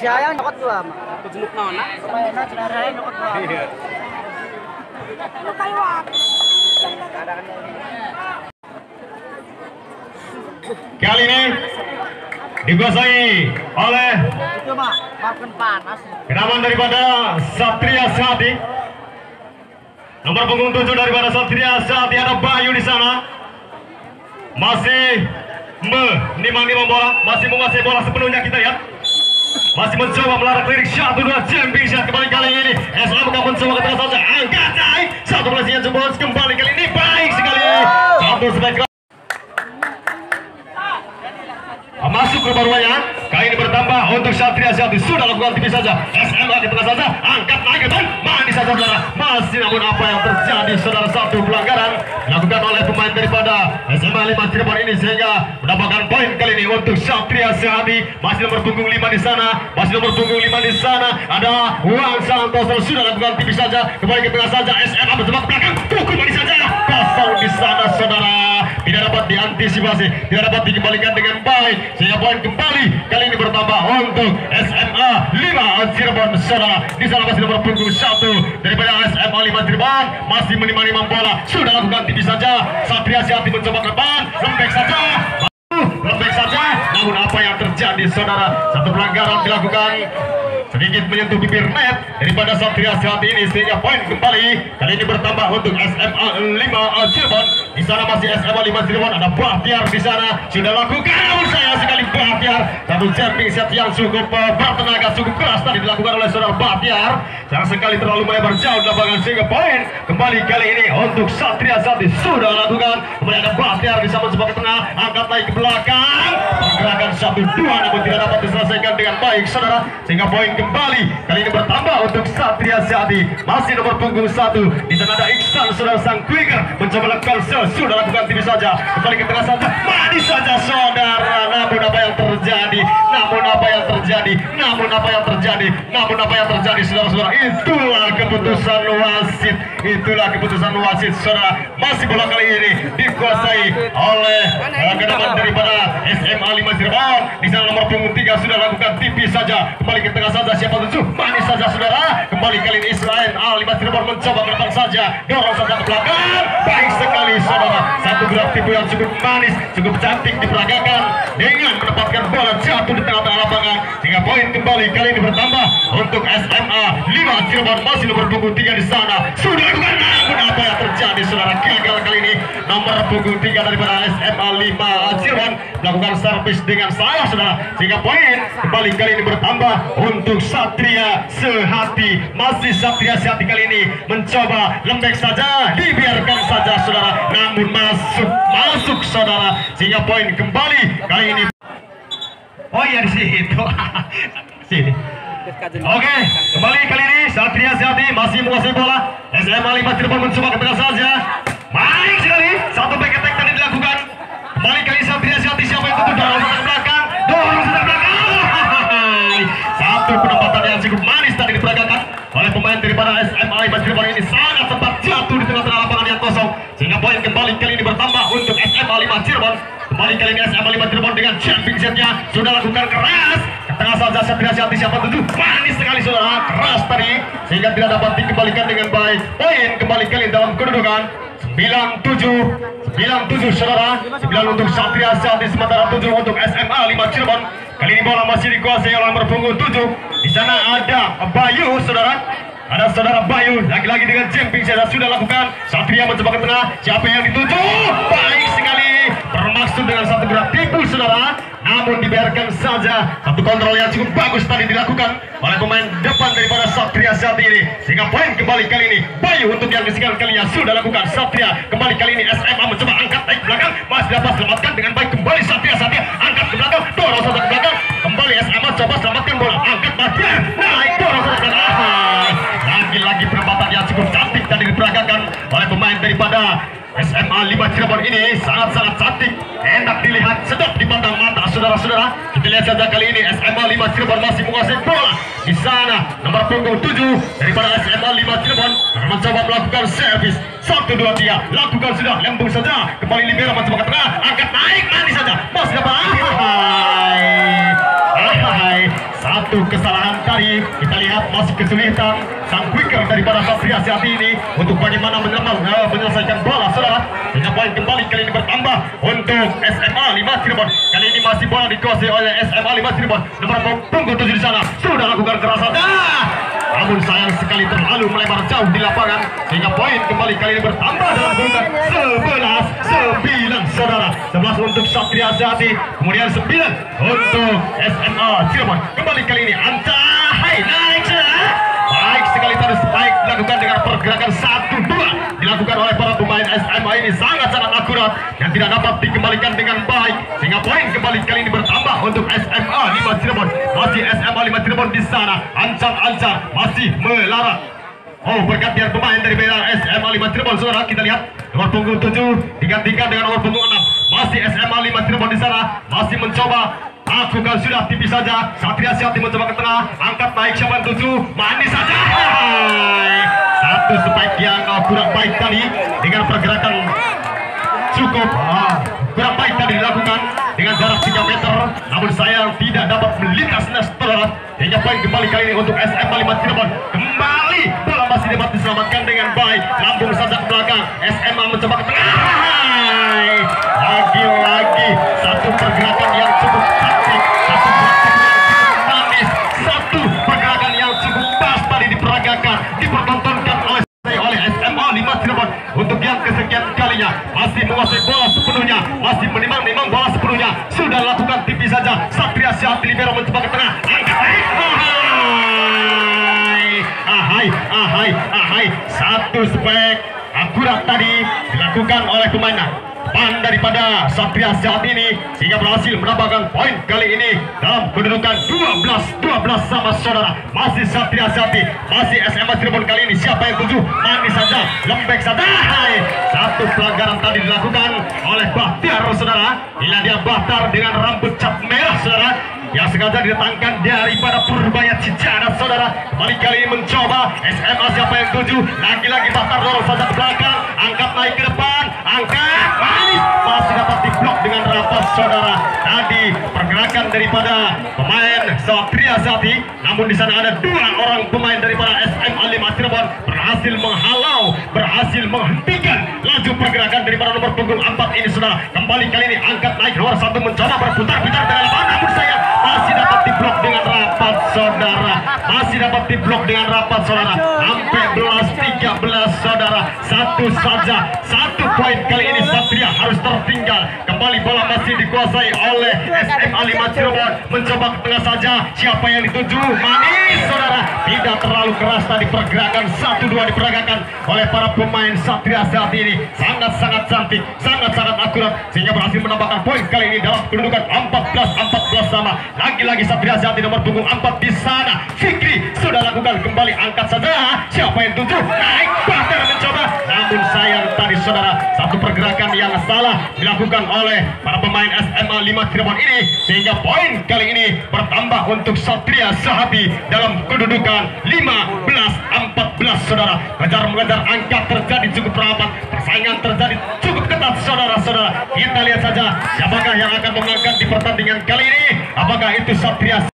Siaya nyokot dua mah. Kejunuk naon nak? Supaya cenarain nyokot dua. Iya. Kali ini dikuasai oleh Itu mah makan panas. kenaman daripada Satria Sehati. Nomor punggung 7 daripada Satria Sehati ada Bayu di sana. Masih menimang-nimang bola, masih menguasai bola sepenuhnya kita lihat. Masih mencoba melarak lirik 1-2 jumping shot kembali kali ini. SM akan mencoba ke tengah saja. Angkat naik. Satu pelasihan jempol kembali kali ini baik sekali. Satu strike. Masuk ke baruannya. Kali ini bertambah untuk Satria Sehati. Sudah lakukan tipis saja. SMA di tengah saja. Angkat naik ke depan. Manis saja saudara. Masih namun apa yang terjadi saudara, satu pelanggaran dilakukan oleh pemain daripada SMA 5 Cirebon ini sehingga mendapatkan poin kali ini untuk Satria Sehati. Masih nomor punggung 5 di sana. Masih nomor punggung 5 di sana. Ada Wang Santoso sudah lakukan tipis saja. Kembali ke tengah saja. SMA bertembak belakang. Pukul manis saja. Kosong di sana saudara. Tidak dapat diantisipasi. Tidak dapat dikembalikan dengan baik. Sehingga poin kembali kali ini bertambah untuk SMA 5 Cirebon saudara. Di sana masih nomor punggung 1 daripada SMA 5 Cirebon masih menimang-nimang bola. Sudah lakukan tipis saja. Satria Sehati mencoba ke depan. Lembek saja. Lembek saja. Namun apa yang terjadi saudara? Satu pelanggaran dilakukan sedikit menyentuh bibir net daripada Satria Sehati ini sehingga poin kembali kali ini bertambah untuk SMA 5 Cirebon. Di sana masih SMA 5 Cirebon, ada Bahtiar di sana sudah lakukan. Namun sayang sekali Bahtiar satu jumping shot yang cukup bertenaga, cukup keras tadi dilakukan oleh saudara Bahtiar. Sayang sekali terlalu melebar jauh di lapangan sehingga poin kembali kali ini untuk Satria Sehati sudah lakukan. Kemudian ada Bahtiar bisa mencoba ke tengah, angkat naik ke belakang. Pergerakan 1-2 namun tidak dapat diselesaikan dengan baik saudara sehingga poin kembali kali ini bertambah untuk Satria Sehati. Masih nomor punggung 1 di sana ada Iksan saudara sang quicker mencoba lakukan sudah lakukan tipis saja. Kembali ke tengah saja. Manis saja saudara. Namun apa yang terjadi? Namun apa yang terjadi? Namun apa yang terjadi? Namun apa yang terjadi saudara-saudara? Itulah keputusan wasit. Itulah keputusan wasit saudara. Masih bola kali ini dikuasai oleh kenaman daripada SMA 5 Cirebon. Di sana nomor punggung 3 sudah lakukan tipis saja. Kembali ke tengah saja. Siapa tujuh? Manis saja saudara. Kembali kali ini Israel 5 Cirebon mencoba ke depan saja. Dorong saja ke belakang. Baik sekali saudara. Satu gerak tipu yang cukup manis, cukup cantik diperagakan dengan menempatkan bola jatuh di tengah-tengah lapangan sehingga poin kembali kali ini bertambah untuk SMA 5 Cirebon. Masih nomor punggung 3 di sana sudah lakukan. Namun apa yang terjadi saudara? Gagal kali ini nomor punggung 3 daripada SMA 5 Cirebon melakukan servis dengan salah saudara sehingga poin kembali kali ini bertambah untuk Satria Sehati. Masih Satria Sehati kali ini mencoba lembek saja, dibiarkan saja saudara, namun masuk saudara sehingga poin kembali kali ini. Oh iya di situ. Sini. Oke, kembali kali ini Satria Sehati masih menguasai bola. SMA 5 Cirebon mencoba ke tengah saja. Baik sekali, satu back attack tadi dilakukan. Kembali kali Satria Sehati, siapa yang tutup dorong ke belakang? Dorong ke belakang. Satu penempatan yang cukup manis tadi diperagakan oleh pemain daripada SMA 5 Cirebon ini sangat tepat jatuh di tengah-tengah lapangan yang kosong sehingga poin kembali kali ini bertambah untuk SMA 5 Cirebon. Kembali kali ini SMA 5 Cirebon dengan jumping setnya sudah lakukan keras ke tengah saja. Satria Sehati siapa tujuh? Manis sekali saudara, keras tadi sehingga tidak dapat dikembalikan dengan baik. Poin kembali kali dalam kedudukan 97 saudara. 9 untuk Satria Sehati sementara 7 untuk SMA 5 Cirebon. Kali ini bola masih dikuasai oleh nomor punggung 7. Di sana ada Bayu saudara. Ada saudara Bayu lagi-lagi dengan jumping sudah lakukan. Satria mencoba ke tengah. Siapa yang dituju? Baik sekali. Bermaksud dengan satu gerak tipu saudara, namun dibiarkan saja. Satu kontrol yang cukup bagus tadi dilakukan oleh pemain depan daripada Satria Sehati ini sehingga poin kembali kali ini Bayu untuk yang kesekian kalinya sudah lakukan. Satria kembali kali ini SMA mencoba angkat naik belakang, masih dapat selamatkan dengan baik. Kembali Satria angkat ke belakang, dorong saja ke belakang. Kembali SMA coba selamatkan bola, angkat Bahtiar, naik dorong saja ke belakang. Lagi-lagi penempatan yang cukup cantik tadi diperagakan oleh pemain daripada SMA 5 Cirebon ini sangat-sangat cantik, enak dilihat, sedap dipandang mata saudara-saudara. Kita lihat saja kali ini SMA 5 Cirebon masih menguasai bola. Di sana nomor punggung 7 daripada SMA 5 Cirebon mencoba melakukan servis. 1, 2, 3 lakukan sudah, lembung saja. Kembali libero mencoba ke tengah, angkat naik manis saja. Masih dapat. Satu kesalahan kesulitan sang quicker daripada Satria Sehati ini untuk bagaimana menyelesaikan bola saudara. Sehingga poin kembali kali ini bertambah untuk SMA 5 Cirebon. Kali ini masih bola dikuasai oleh SMA 5 Cirebon. Nomor punggung 7 di sana sudah lakukan kerasan. Namun sayang sekali terlalu melebar jauh di lapangan sehingga poin kembali kali ini bertambah dalam kedudukan 11-9 saudara. 11 untuk Satria Sehati, kemudian 9 untuk SMA Cirebon. Kembali kali ini Ancai naik saudara. Baik sekali tadi spike dilakukan dengan pergerakan 1-2 dilakukan oleh para pemain SMA ini sangat-sangat akurat dan tidak dapat dikembalikan dengan baik sehingga poin kembali kali ini bertambah untuk SMA 5 Cirebon. Masih SMA 5 Cirebon di sana ancang-ancang masih melarang. Oh, pergantian pemain dari SMA 5 Cirebon saudara, kita lihat nomor punggung 7 digantikan dengan nomor punggung 6. Masih SMA 5 Cirebon di sana masih mencoba. Lakukan sudah tipis saja. Satria Sehati mencoba ke tengah, angkat naik siapa 7, manis saja. Satu spike yang kurang baik tadi dengan pergerakan cukup kurang baik tadi dilakukan dengan jarak 3 meter, namun sayang tidak dapat melintas saudara. Hingga poin kembali kali ini untuk SMA 5 Cirebon. Kembali bola masih dapat diselamatkan dengan baik, lambung saja ke belakang. SMA mencoba ke tengah. Lagi-lagi satu pergerakan yang cukup cantik, satu pergerakan yang cukup manis, satu pergerakan yang cukup pas tadi diperagakan, dipertontonkan oleh SMA 5 Cirebon untuk yang kesekian kalinya. Masih menguasai bola sepenuhnya, masih menimang-nimang bola sepenuhnya. Sudah lakukan tipis saja. Satria Sehati libero mencoba ke tengah, angkat naik. Ahai, satu spek akurat tadi dilakukan oleh pemain pan daripada Satria Sehati ini sehingga berhasil menambahkan poin kali ini dalam kedudukan 12-12 sama saudara. Masih Satria Sehati, masih SMA Cirebon kali ini. Siapa yang tuju? Manis saja, lembek saja. Satu pelanggaran tadi dilakukan oleh Bahtiar saudara. Inilah dia Bahtiar dengan rambut cap merah saudara, yang sengaja didatangkan daripada Purbaya Cicadas saudara. Kembali kali ini mencoba SMA siapa yang tuju. Lagi-lagi Bahtiar dorong saja ke belakang, angkat naik ke depan, angkat manis, masih dapat diblok dengan rapat saudara. Tadi pergerakan daripada pemain Satria Sehati, namun di sana ada 2 orang pemain daripada SMA 5 Cirebon berhasil menghalau, berhasil menghentikan laju pergerakan daripada nomor punggung 4 ini saudara. Kembali kali ini angkat naik nomor 1 mencoba berputar-putar dengan lapangan, namun sayang masih dapat diblok dengan rapat saudara. Masih dapat diblok dengan rapat saudara. Sampai 13 saudara. Satu saja, 1 poin kali ini Satria harus tertinggal. Kembali bola masih dikuasai oleh SMA 5 Cirebon. Mencoba ke tengah saja. Siapa yang dituju? Manis saudara. Tidak terlalu keras tadi pergerakan 1-2 diperagakan oleh para pemain Satria Sehati ini. Sangat-sangat cantik, sangat-sangat akurat sehingga berhasil menambahkan poin kali ini dalam kedudukan 14-14 sama. Lagi-lagi Satria Sehati nomor punggung 4 di sana. Fikri sudah lakukan kembali, angkat saja. Siapa yang tuju? Naik, Bahtiar mencoba. Namun sayang tadi saudara, satu pergerakan yang salah dilakukan oleh para pemain SMA 5 Cirebon ini sehingga poin kali ini bertambah untuk Satria Sehati dalam kedudukan 15-14 saudara. Kejar-mengejar angka terjadi cukup rapat, persaingan terjadi cukup ketat saudara-saudara. Kita lihat saja siapakah yang akan mengangkat di pertandingan kali ini. Apakah itu Satria